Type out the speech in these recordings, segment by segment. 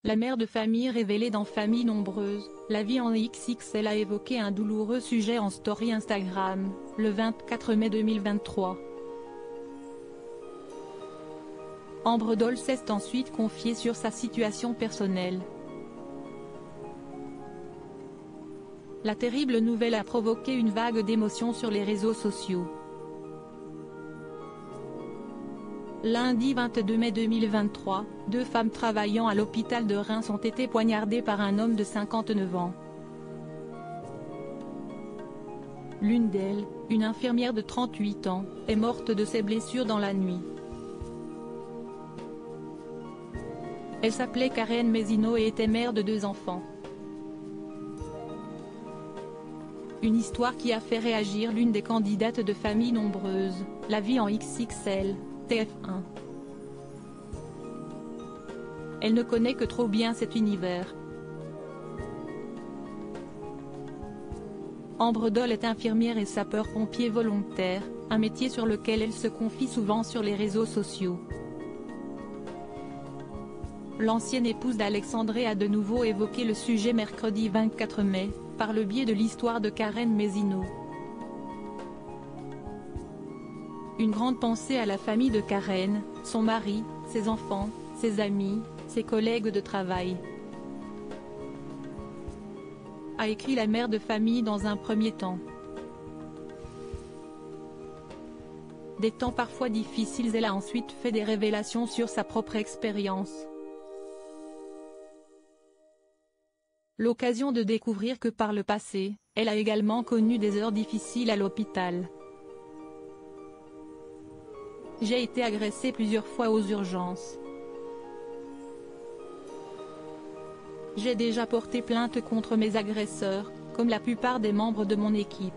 La mère de famille révélée dans Famille nombreuse, la vie en XXL a évoqué un douloureux sujet en story Instagram, le 24 mai 2023. Ambre Doll s'est ensuite confiée sur sa situation personnelle. La terrible nouvelle a provoqué une vague d'émotions sur les réseaux sociaux. Lundi 22 mai 2023, 2 femmes travaillant à l'hôpital de Reims ont été poignardées par un homme de 59 ans. L'une d'elles, une infirmière de 38 ans, est morte de ses blessures dans la nuit. Elle s'appelait Karen Mesino et était mère de 2 enfants. Une histoire qui a fait réagir l'une des candidates de Famille nombreuse, La vie en XXL, TF1. Elle ne connaît que trop bien cet univers. Ambre Doll est infirmière et sapeur-pompier volontaire, un métier sur lequel elle se confie souvent sur les réseaux sociaux. L'ancienne épouse d'Alexandre a de nouveau évoqué le sujet mercredi 24 mai, par le biais de l'histoire de Karen Mesino. Une grande pensée à la famille de Karen, son mari, ses enfants, ses amis, ses collègues de travail, a écrit la mère de famille dans un premier temps. Des temps parfois difficiles, elle a ensuite fait des révélations sur sa propre expérience. L'occasion de découvrir que par le passé, elle a également connu des heures difficiles à l'hôpital. J'ai été agressée plusieurs fois aux urgences. J'ai déjà porté plainte contre mes agresseurs, comme la plupart des membres de mon équipe.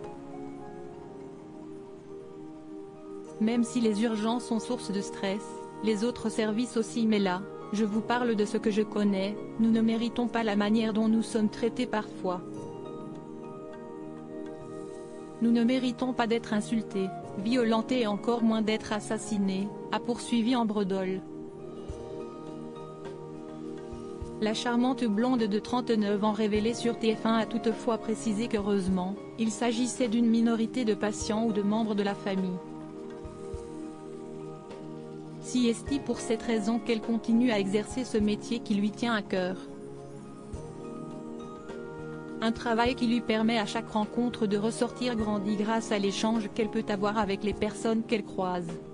Même si les urgences sont source de stress, les autres services aussi, mais là, je vous parle de ce que je connais, nous ne méritons pas la manière dont nous sommes traités parfois. Nous ne méritons pas d'être insultés, violentés et encore moins d'être assassinés, a poursuivi Ambre Doll. La charmante blonde de 39 ans révélée sur TF1 a toutefois précisé qu'heureusement, il s'agissait d'une minorité de patients ou de membres de la famille. Si est pour cette raison qu'elle continue à exercer ce métier qui lui tient à cœur. Un travail qui lui permet à chaque rencontre de ressortir grandi grâce à l'échange qu'elle peut avoir avec les personnes qu'elle croise.